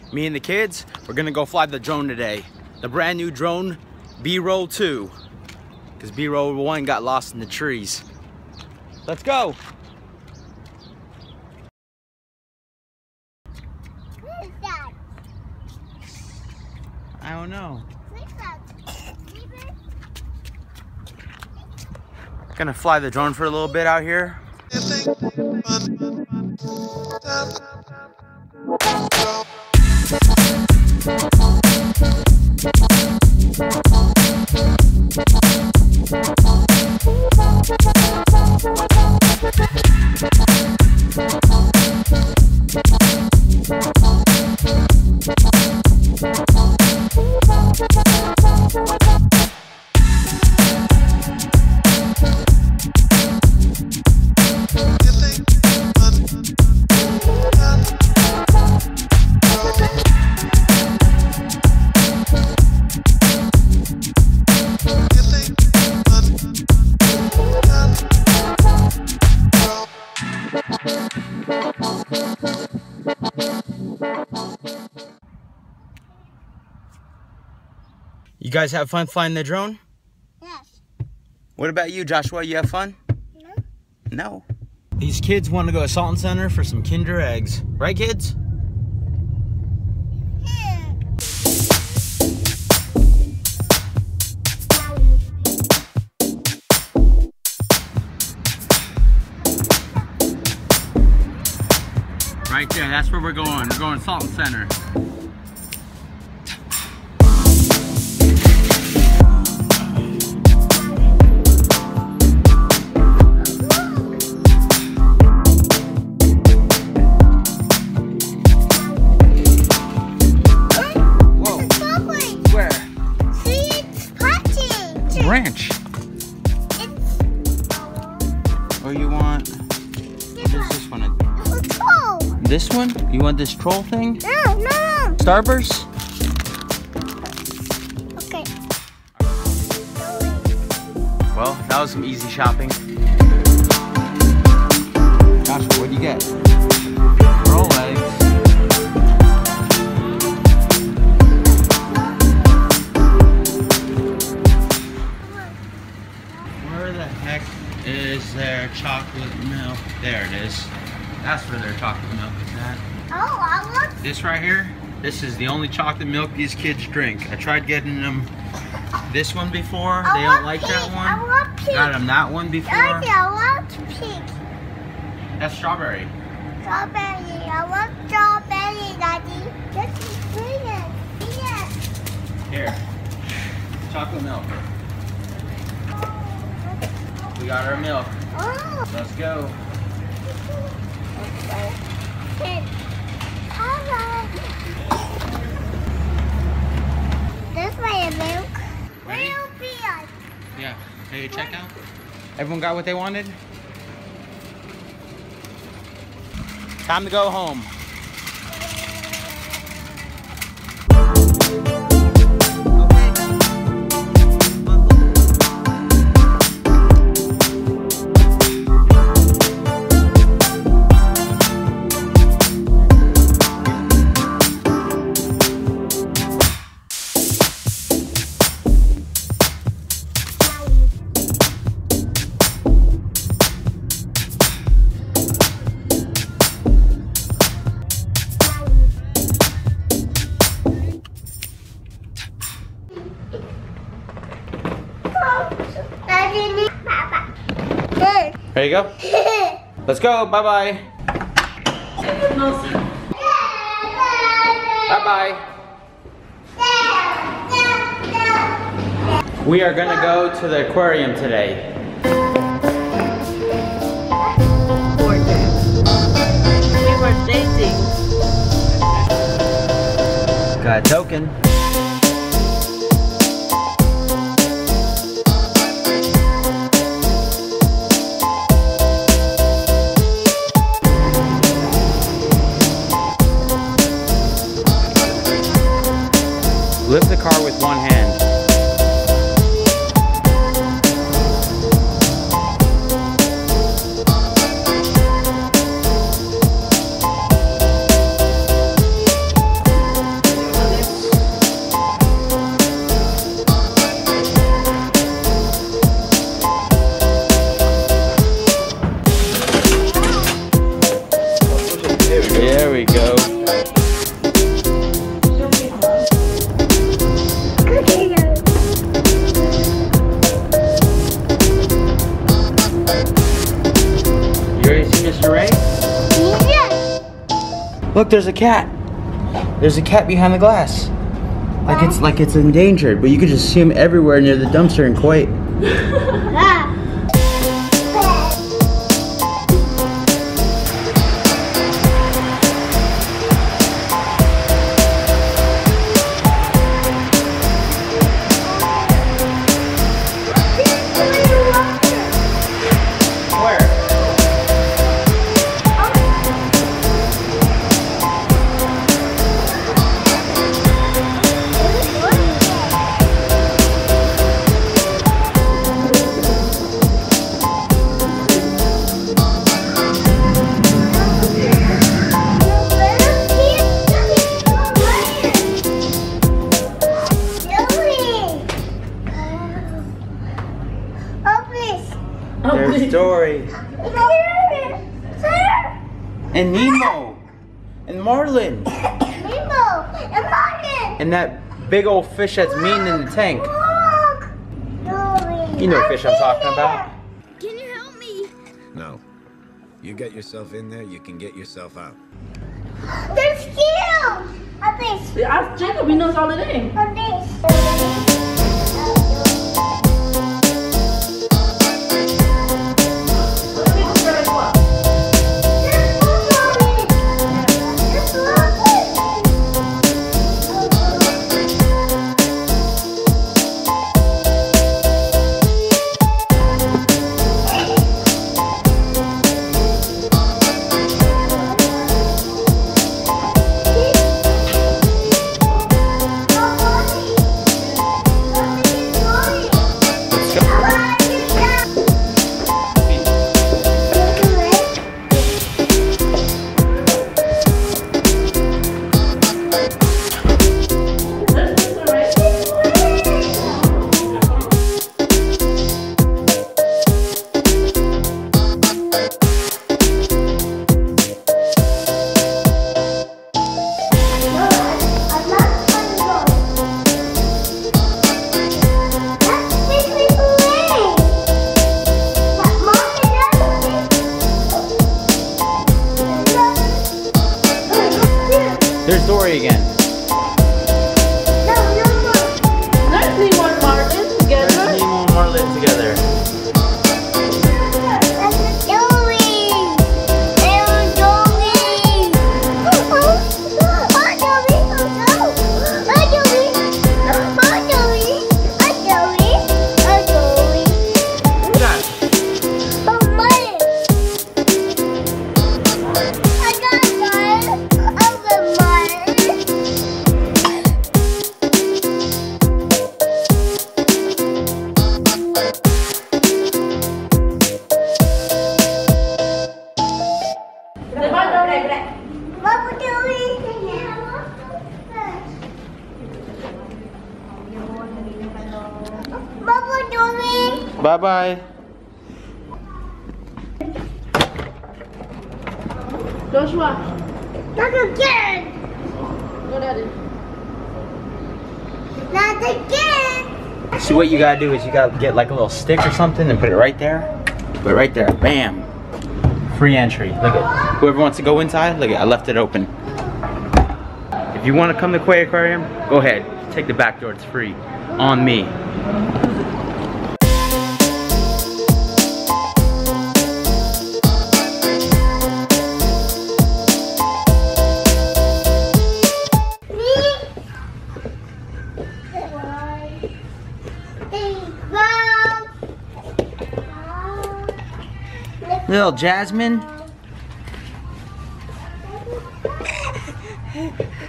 Me and the kids, we're gonna go fly the drone today. The brand new drone, B-Roll 2. Because B-Roll 1 got lost in the trees. Let's go. What is that? I don't know. What is that? Gonna fly the drone for a little bit out here. You guys have fun flying the drone? Yes. What about you, Joshua? You have fun? No. No. These kids want to go to Salton Center for some Kinder Eggs. Right, kids? Right there, that's where we're going. We're going to Salton Center. Branch. Or you want this one? Troll. This one? You want this troll thing? No, no, no. Starburst? Okay. Well, that was some easy shopping. Joshua, what'd you get? Troll eggs. Is their chocolate milk? There it is. That's where their chocolate milk is at. Oh, I want This right here, this is the only chocolate milk these kids drink. I tried getting them this one before. They don't like that one. I want pink. Got them that one before. Daddy, I want pink. That's strawberry. Strawberry. I want strawberry, Daddy. This is brilliant. Yes. Here, chocolate milk. We got our milk. Oh. Let's go. Okay. Alright. This way, milk. Ready? Real big. Yeah. Ready to check out? Everyone got what they wanted? Time to go home. There you go. Let's go. Bye-bye. Bye-bye. We are going to go to the aquarium today. We were dating. Got a token. Lift the car with one hand. Look, there's a cat. There's a cat behind the glass. Like it's endangered, but you could just see him everywhere near the dumpster in Kuwait. There's Dory. And Nemo. And Marlin. Nemo and Marlin. And that big old fish that's mean in the tank. Look. Dory. You know fish I'm talking about. Can you help me? No. You get yourself in there, you can get yourself out. There's skills. A fish. Ask Jacob, he knows all the names. A fish. There's Dory again. There's Nemo and Marlin together. There's Nemo and Marlin together. Bye-bye. Joshua, Not again! go daddy. Not again! See, what you gotta do is you gotta get like a little stick or something and put it right there. Put it right there. Bam. Free entry. Look at whoever wants to go inside. Look at I left it open. If you want to come to Kuwait Aquarium, go ahead. Take the back door. It's free. On me. Little Jasmine.